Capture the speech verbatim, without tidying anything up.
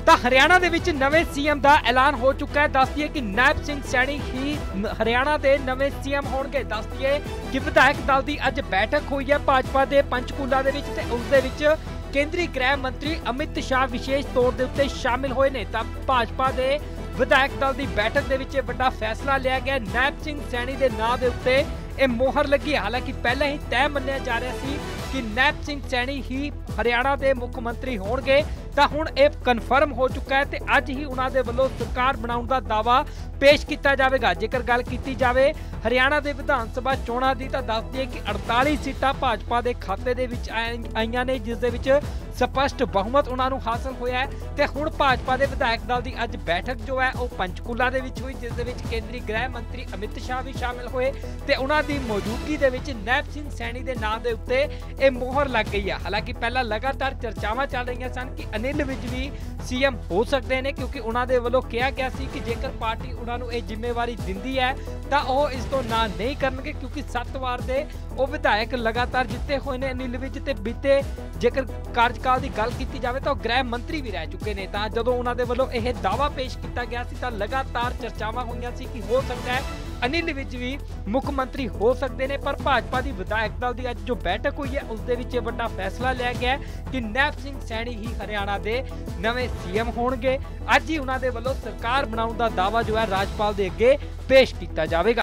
ਤਾਂ ਹਰਿਆਣਾ ਦੇ ਵਿੱਚ ਨਵੇਂ ਸੀਐਮ ਦਾ ਐਲਾਨ ਹੋ ਚੁੱਕਾ ਹੈ। ਦੱਸ ਦਈਏ ਕਿ ਨੈਬ ਸਿੰਘ ਸੈਣੀ ਹੀ ਹਰਿਆਣਾ ਦੇ ਨਵੇਂ ਸੀਐਮ ਹੋਣਗੇ। ਦੱਸ ਦਈਏ ਕਿ ਵਿਧਾਇਕ ਦਲ ਦੀ ਅੱਜ ਬੈਠਕ ਹੋਈ ਹੈ ਭਾਜਪਾ ਦੇ ਪੰਚਕੂਲਾ ਦੇ ਵਿੱਚ, ਤੇ ਉਸ ਦੇ ਵਿੱਚ ਕੇਂਦਰੀ ਗ੍ਰਹਿ ਮੰਤਰੀ ਅਮਿਤ ਸ਼ਾਹ ਵਿਸ਼ੇਸ਼ ਤੌਰ ਦੇ ਉੱਤੇ ਸ਼ਾਮਿਲ ਹੋਏ ਨੇ। ਤਾਂ ਭਾਜਪਾ ਦੇ ਵਿਧਾਇਕ ਦਲ ਦੀ ਬੈਠਕ ਦੇ ਵਿੱਚ ਵੱਡਾ ਫੈਸਲਾ ਲਿਆ ਗਿਆ। ਨੈਬ ਸਿੰਘ ਸੈਣੀ ਦੇ ਨਾਂ ਦੇ ਉੱਤੇ ਇਹ ਮੋਹਰ ਲੱਗੀ। ਹਾਲਾਂਕਿ ਪਹਿਲਾਂ ਹੀ ਤੈਅ ਮੰਨਿਆ ਜਾ ਰਿਹਾ ਸੀ ਕਿ ਨੈਬ ਸਿੰਘ ਸੈਣੀ ਹੀ ਹਰਿਆਣਾ ਦੇ ਮੁੱਖ ਮੰਤਰੀ ਹੋਣਗੇ, ਤਾਂ ਹੁਣ ਇਹ ਕਨਫਰਮ ਹੋ ਚੁੱਕਾ ਹੈ ਤੇ ਅੱਜ ਹੀ ਉਹਨਾਂ ਦੇ ਵੱਲੋਂ ਸਰਕਾਰ ਬਣਾਉਣ ਦਾ ਦਾਅਵਾ ਪੇਸ਼ ਕੀਤਾ ਜਾਵੇਗਾ। ਜੇਕਰ ਗੱਲ ਕੀਤੀ ਜਾਵੇ ਹਰਿਆਣਾ ਦੇ ਵਿਧਾਨ ਸਭਾ ਚੋਣਾਂ ਦੀ, ਤਾਂ ਦੱਸ ਦਈਏ ਕਿ ਅੜਤਾਲੀ ਸੀਟਾਂ ਭਾਜਪਾ ਦੇ ਖਾਤੇ ਦੇ ਵਿੱਚ ਆਈਆਂ ਨੇ, ਜਿਸ ਦੇ ਵਿੱਚ ਸਪਸ਼ਟ ਬਹੁਮਤ ਉਹਨਾਂ ਨੂੰ ਹਾਸਲ ਹੋਇਆ ਹੈ। ਤੇ ਹੁਣ ਭਾਜਪਾ ਦੇ ਵਿਧਾਇਕ ਦਲ ਦੀ ਅੱਜ ਬੈਠਕ ਜੋ ਹੈ ਉਹ ਪੰਚਕੂਲਾ ਦੇ ਵਿੱਚ ਹੋਈ, ਜਿਸ ਦੇ ਵਿੱਚ ਕੇਂਦਰੀ ਗ੍ਰਹਿ ਮੰਤਰੀ ਅਮਿਤ ਸ਼ਾਹ ਵੀ ਸ਼ਾਮਿਲ ਹੋਏ ਤੇ ਉਹਨਾਂ ਦੀ ਮੌਜੂਦਗੀ ਦੇ ਵਿੱਚ ਨੈਬ ਸਿੰਘ ਸੈਣੀ ਦੇ ਨਾਂ ਦੇ ਉੱਤੇ ਇਹ ਮੋਹਰ ਲੱਗ ਗਈ ਹੈ। ਹਾਲਾਂਕਿ ਪਹਿਲਾਂ ਲਗਾਤਾਰ ਚਰਚਾਵਾਂ ਚੱਲ ਰਹੀਆਂ ਸਨ ਕਿ ਅਨਿਲ ਵਿਜ ਵੀ ਸੀਐਮ ਹੋ ਸਕਦੇ ਨੇ, ਕਿਉਂਕਿ ਉਹਨਾਂ ਦੇ ਵੱਲੋਂ ਕਿਹਾ ਗਿਆ ਸੀ ਕਿ ਜੇਕਰ ਪਾਰਟੀ ਉਹਨਾਂ ਨੂੰ ਇਹ ਜ਼ਿੰਮੇਵਾਰੀ ਦਿੰਦੀ ਹੈ ਤਾਂ ਉਹ ਇਸ ਤੋਂ ਨਾ ਨਹੀਂ ਕਰਨਗੇ, ਕਿਉਂਕਿ ਸੱਤ ਵਾਰ ਦੇ ਉਹ ਵਿਧਾਇਕ ਲਗਾਤਾਰ ਜਿੱਤੇ ਹੋਏ ਨੇ ਅਨਿਲ ਵਿਜ, ਤੇ ਬੀਤੇ ਜੇਕਰ ਕਾਰਜਕਾਲ ਦੀ ਗੱਲ ਕੀਤੀ ਜਾਵੇ ਤਾਂ ਉਹ ਗ੍ਰਹਿ ਮੰਤਰੀ ਵੀ ਰਹਿ ਚੁੱਕੇ ਨੇ। ਤਾਂ ਜਦੋਂ ਉਹਨਾਂ ਦੇ ਵੱਲੋਂ ਇਹ ਦਾਅਵਾ ਪੇਸ਼ ਕੀਤਾ ਗਿਆ ਸੀ ਤਾਂ ਲਗਾਤਾਰ ਚਰਚਾਵਾਂ ਹੋਈਆਂ ਸੀ ਕਿ ਹੋ ਸਕਦਾ ਹੈ ਅਨਿਲ ਵਿਜ ਵੀ ਮੁੱਖ ਮੰਤਰੀ ਹੋ ਸਕਦੇ ਨੇ। ਪਰ ਭਾਜਪਾ ਦੀ ਵਿਧਾਇਕ ਦਲ ਦੀ ਅੱਜ ਜੋ ਬੈਠਕ ਹੋਈ ਹੈ ਉਸ ਦੇ ਵਿੱਚ ਵੱਡਾ ਫੈਸਲਾ ਲਿਆ ਗਿਆ ਕਿ ਨੈਬ ਸਿੰਘ ਸੈਣੀ ਹੀ ਹਰਿਆਣਾ ਦੇ ਨਵੇਂ ਸੀਐਮ ਹੋਣਗੇ। ਅੱਜ ਹੀ ਉਹਨਾਂ ਦੇ ਵੱਲੋਂ ਸਰਕਾਰ ਬਣਾਉਣ ਦਾ ਦਾਅਵਾ ਜੋ ਹੈ ਰਾਜਪਾਲ ਦੇ ਅੱਗੇ ਪੇਸ਼ ਕੀਤਾ ਜਾਵੇਗਾ।